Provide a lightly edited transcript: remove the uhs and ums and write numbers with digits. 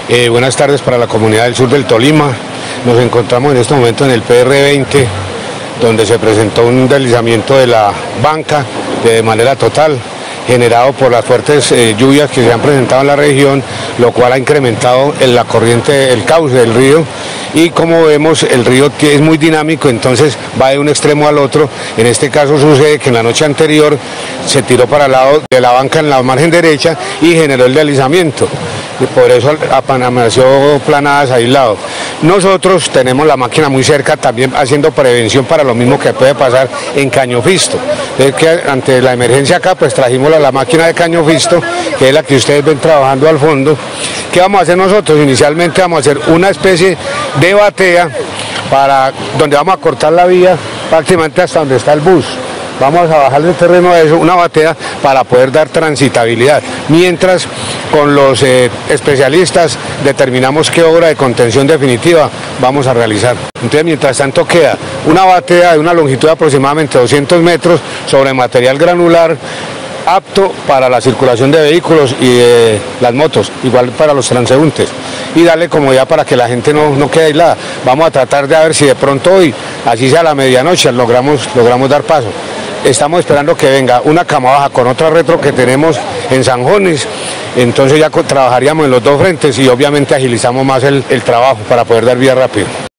Buenas tardes para la comunidad del sur del Tolima. Nos encontramos en este momento en el PR20, donde se presentó un deslizamiento de la banca de manera total, generado por las fuertes lluvias que se han presentado en la región, lo cual ha incrementado la corriente, el cauce del río. Y como vemos, el río es muy dinámico, entonces va de un extremo al otro. En este caso sucede que en la noche anterior se tiró para el lado de la banca en la margen derecha y generó el deslizamiento. Y por eso amaneció planadas aislados. Nosotros tenemos la máquina muy cerca también haciendo prevención para lo mismo que puede pasar en Cañofisto. Es que ante la emergencia acá pues trajimos la máquina de Cañofisto, que es la que ustedes ven trabajando al fondo. ¿Qué vamos a hacer nosotros? Inicialmente vamos a hacer una especie de batea donde vamos a cortar la vía prácticamente hasta donde está el bus. Vamos a bajar del terreno de eso, una batea para poder dar transitabilidad. Mientras con los especialistas determinamos qué obra de contención definitiva vamos a realizar. Entonces, mientras tanto queda una batea de una longitud de aproximadamente 200 metros sobre material granular, apto para la circulación de vehículos y de las motos, igual para los transeúntes, y darle comodidad para que la gente no quede aislada. Vamos a tratar de ver si de pronto hoy, así sea a la medianoche, logramos dar paso. Estamos esperando que venga una cama baja con otra retro que tenemos en San Jones, entonces ya trabajaríamos en los dos frentes y obviamente agilizamos más el trabajo para poder dar vía rápido.